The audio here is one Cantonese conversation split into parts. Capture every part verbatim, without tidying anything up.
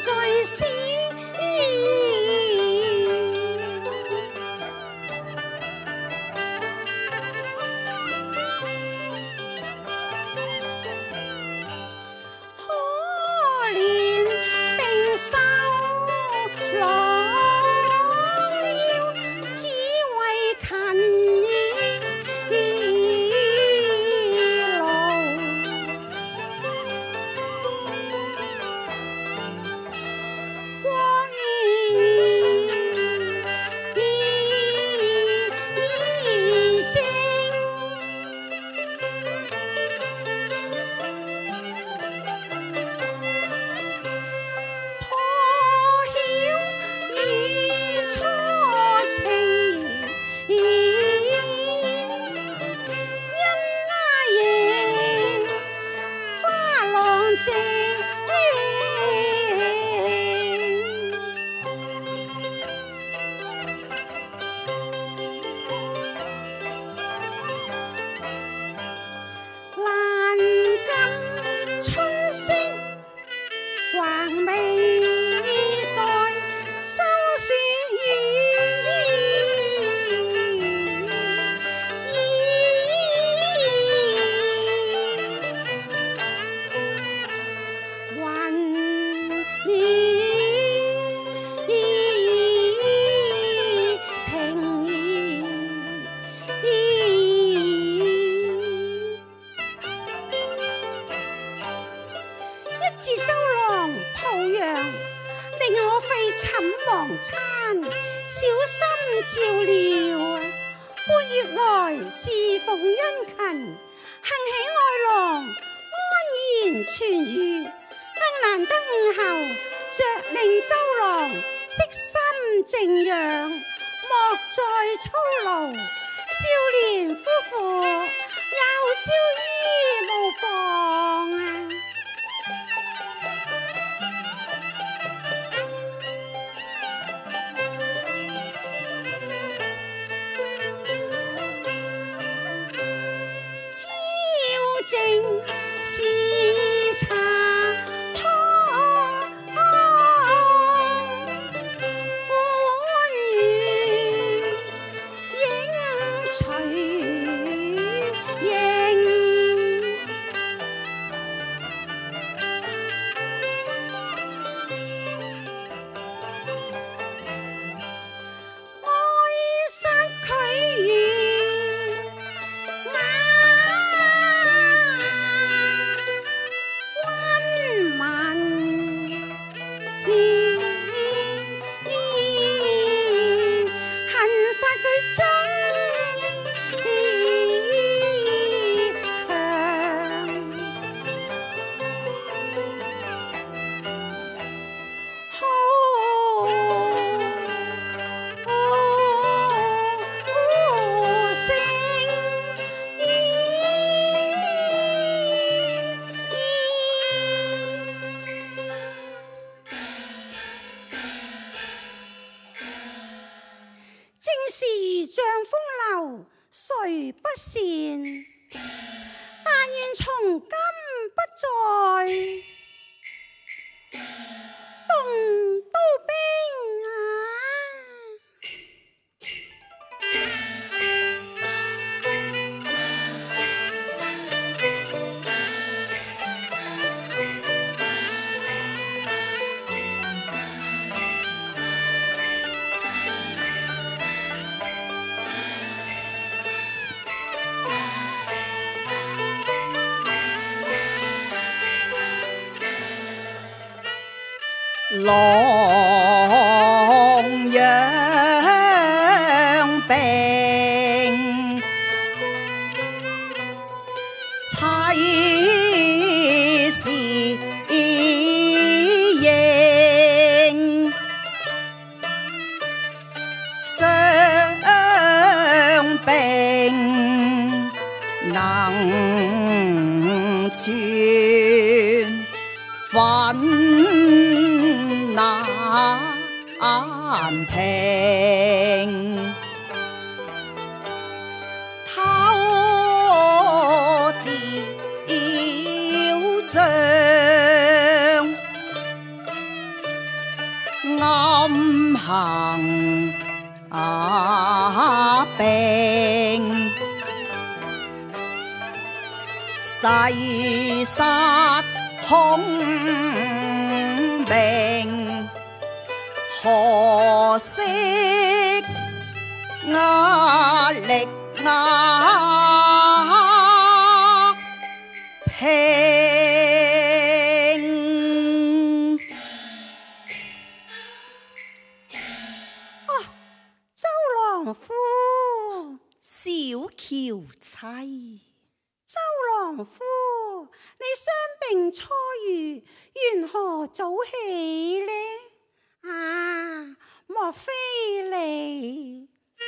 在思。谁不善？但愿从今不再动刀兵啊！ 狼养病，妻是应，伤病能全分难平，偷雕像暗行并，誓殺孔明，可惜壓力壓平。 周郎夫， 小喬妻， 周郎夫，你傷病初愈，緣何早起呢？啊，莫非你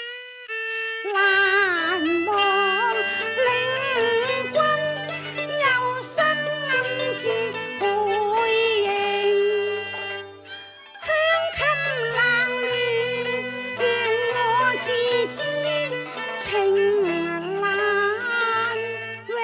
難忘領軍，有心暗自回應，香襟冷暖，願我自知情難永，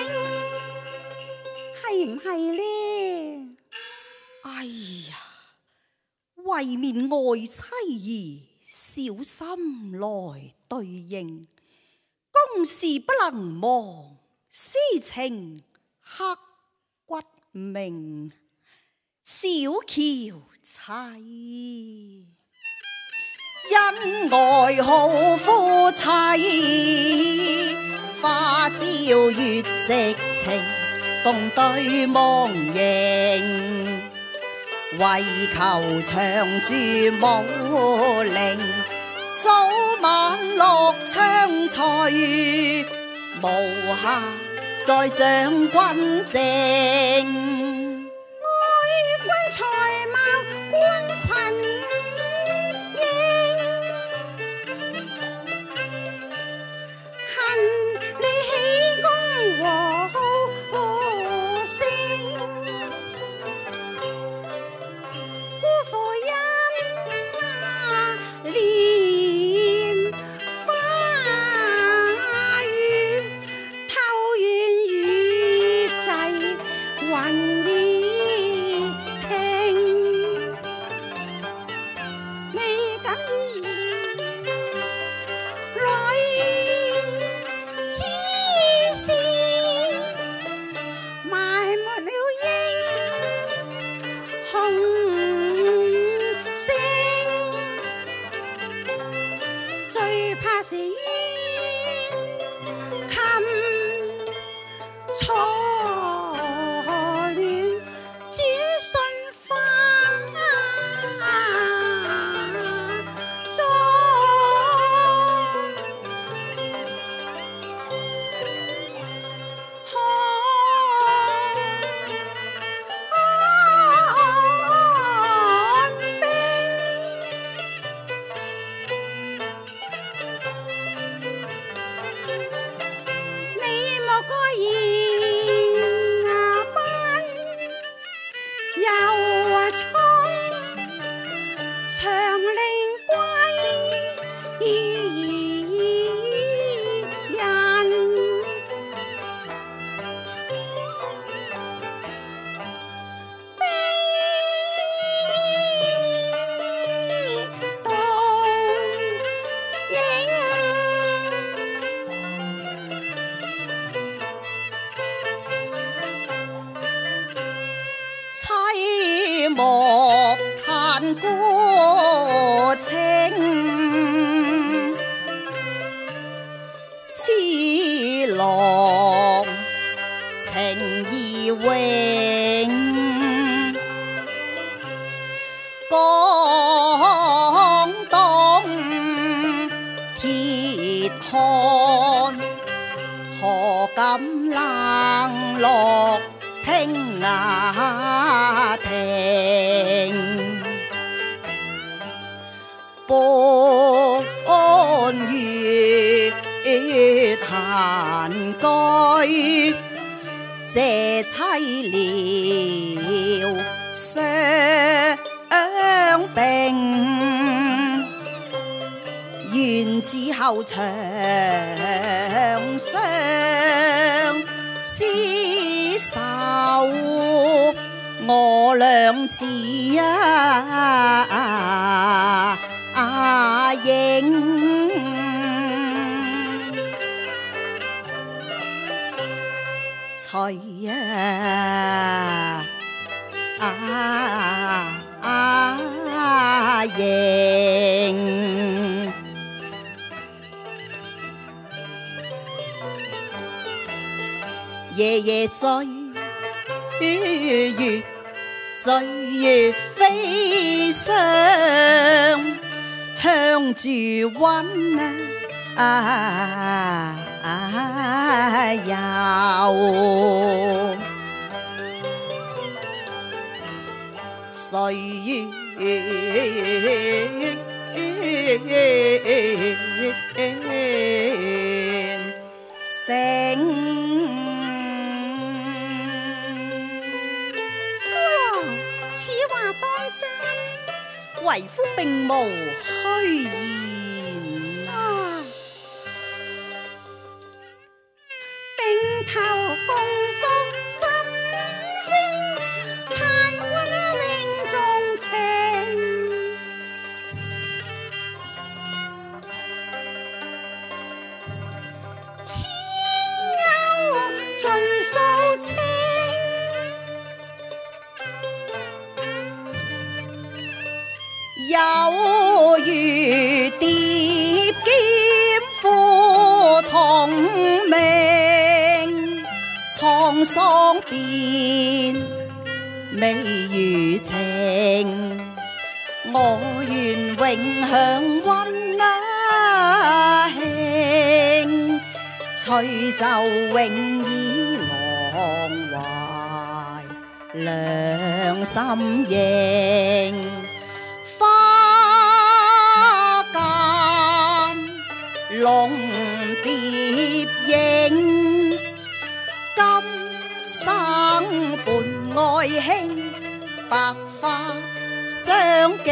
係唔係呢？ 哎呀，為免愛妻兒，小心來對應，公事不能忘，私情刻骨銘。小喬妻，恩愛好夫妻，花朝月夕情，共對夢縈。為求長駐武陵，早晚樂暢隨，無暇在將軍正。 愛君才貌冠群英，恨你喜功和聲，辜負因蓮花園，偷怨雨際雲兒聽，未敢意來痴線，埋沒了英雄星，最怕是冤琴錯亂轉瞬花妝。你莫過言啊奔，又話衝長令歸人。悲動影， 妻莫嘆孤情，痴郎情義永。江東鐵漢，何敢冷落平雅亭，半月閒居，謝妻療傷病，願此後長相廝守，我倆似迎。夜夜醉月，醉月飛上，向住溫啊遊。歲月成。為夫並無虛言啊！ 並頭共訴心聲，盼君永重情。此有盡訴情。 有如蝶劍負同命，滄桑變美如情。我願永享溫馨，隨就永倚郎懷兩心應。花間龍蝶影，今生伴愛卿，白髮相敬。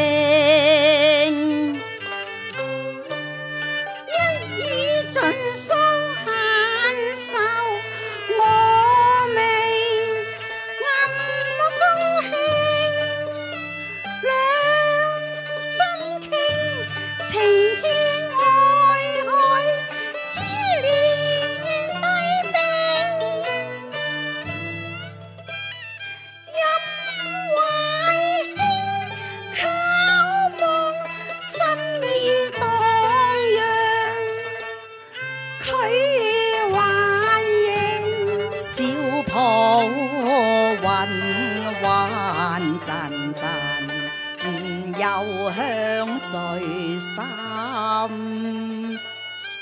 一語盡訴限愁，我未暗高興。情天愛愛，知連帝名。任懷卿靠望，心意蕩漾，佢還迎小抱雲還陣陣，又響聚心聲。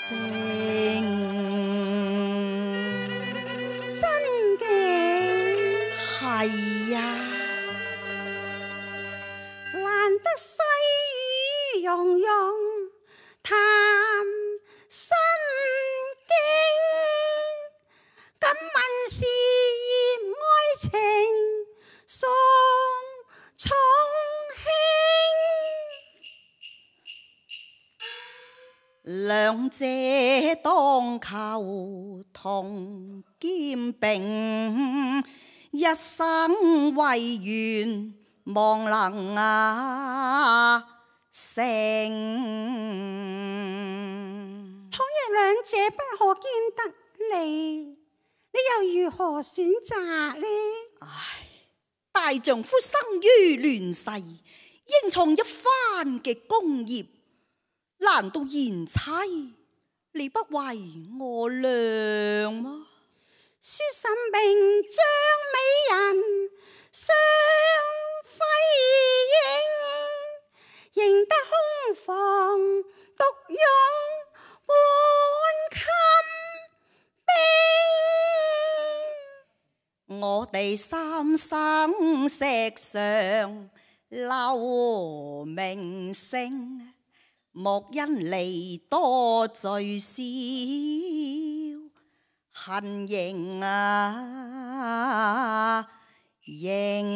真嘅係啊， 難得細雨融融談心經，敢問是愛情送重兩者當求同肩並，一生為願望能啊成。 倘若兩者不可兼得你，你又如何選擇呢？ 唉，大丈夫生於亂世，應創一番嘅功業。難道賢妻你不為我量嗎？ 書生名將美人雙輝映，認得空房獨擁半襟冰。 我哋三生石上留名聲，莫因離多聚少，恨認啊認。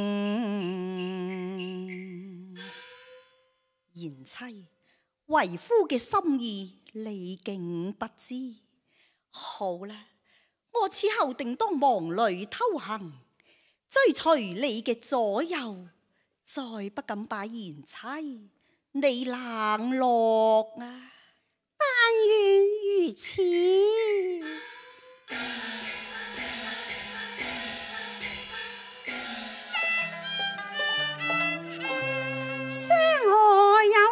賢妻，為夫嘅心意你竟不知。好啦，我此後定當忙裏偷行，追隨你嘅左右，再不敢把賢妻你冷落啊！ 但願如此。相和有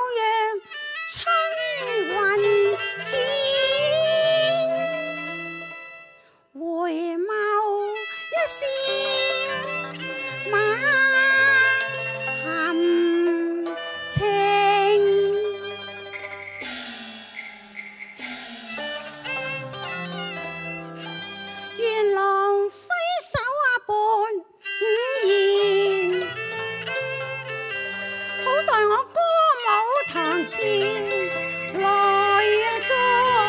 前來助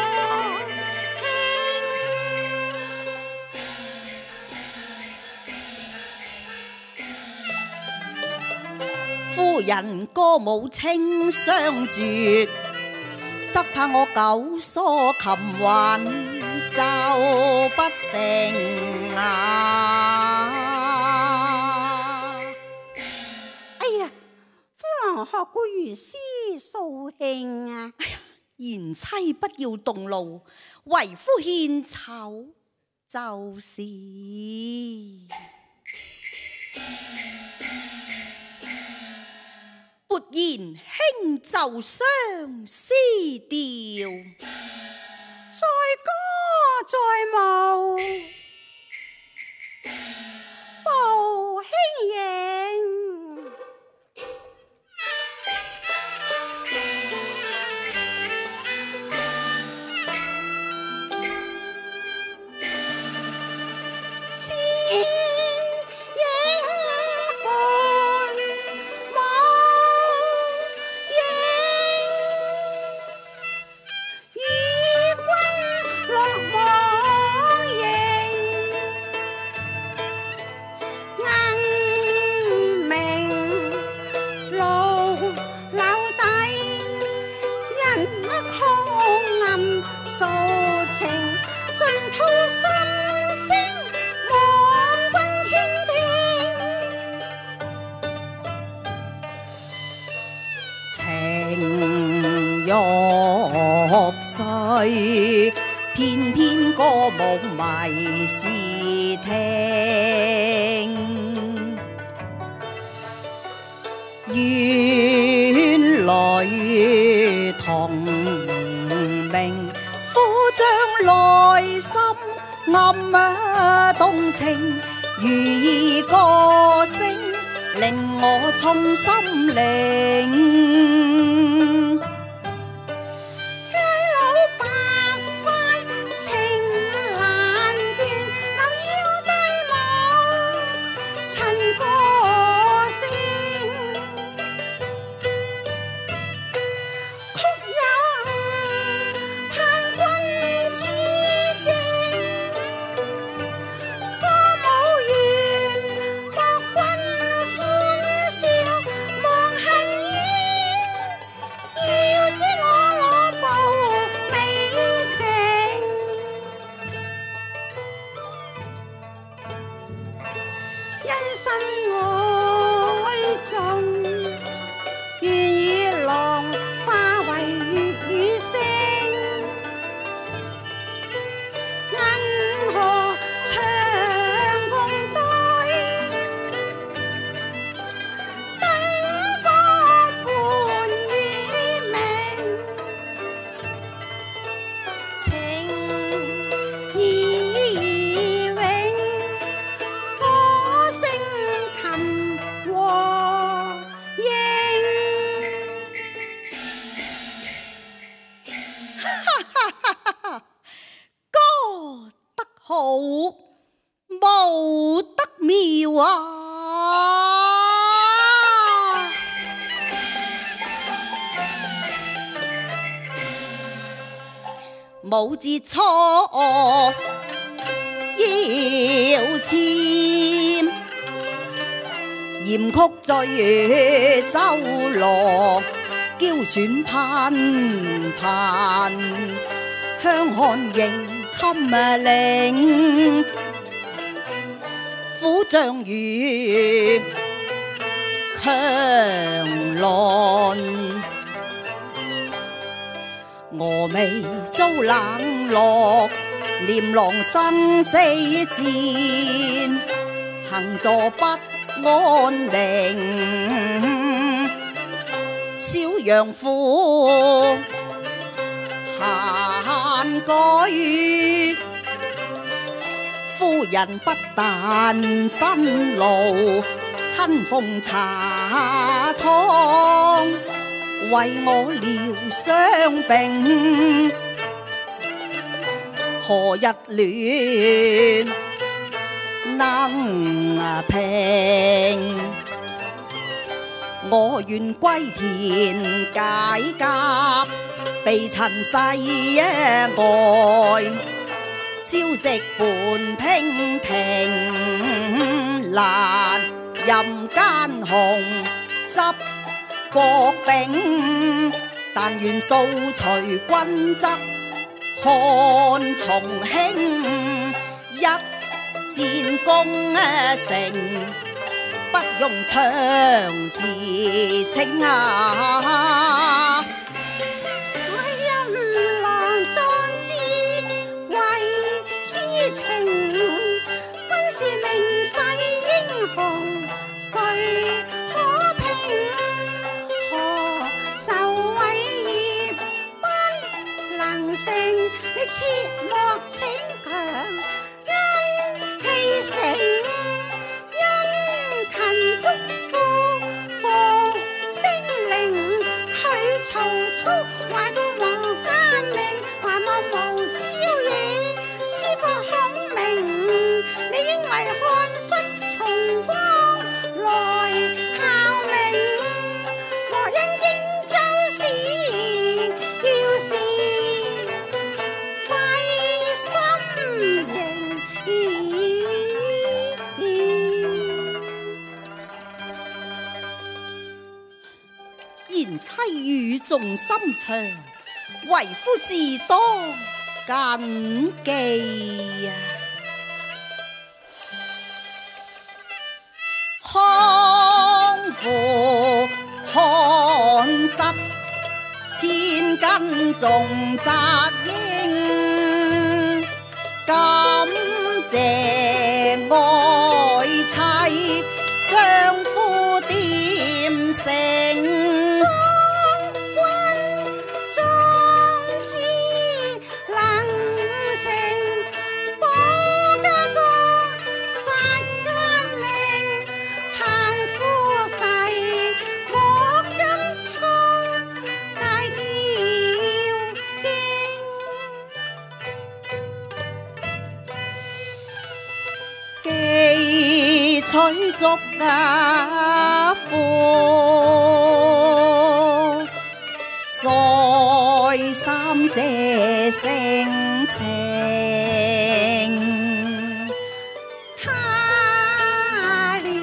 興。夫人歌舞清相絕，則怕我九疏琴韻奏不成啊！ 哎呀，夫郎何故如斯掃興啊？ 哎呀，賢妻不要動怒，為夫獻醜就是。撥言輕奏相思調， 在歌在舞步輕盈，仙影伴舞影，與君落網迎，銀明路柳底，人曲暗訴情，盡吐心聲，望君傾聽。 情欲醉，偏偏歌舞迷是聽。怨侶同鳴，苦將內心暗動情，如意歌聲令我重心靈。舞得妙啊！舞節初要簽，嚴曲醉周羅，嬌喘攀攀，香汗盈襟領，苦將如強論。峨眉遭冷落，念郎生死戰，行坐不安寧。小陽婦閒居，夫人不但辛勞，親奉茶湯，為我療傷病。何日戀能平？ 我願歸田解甲，避塵世外，朝夕伴娉婷，難任間紅執國柄，但願掃除君側看重興，一戰功成，不用長辭稱啊！ 任郎壯志為詩情，君是名世英雄，誰可平？何愁偉業不能成？你切莫逞強，因氣成，因勤囑咐，服丁零，拒曹操，壞到王家命，還望無朝野，諸葛孔明，你應為漢室重光來效命，莫因荊州事，要是費心刑。 賢妻語重心長，為夫自當謹記啊！康復漢室，千斤重責應，感謝愛妻，丈夫點成？取足啊父，再三這性情， 他年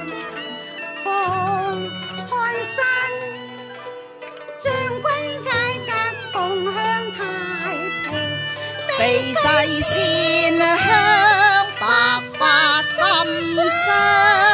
逢漢山，將軍階甲共享太平， 避世先香白髮心傷。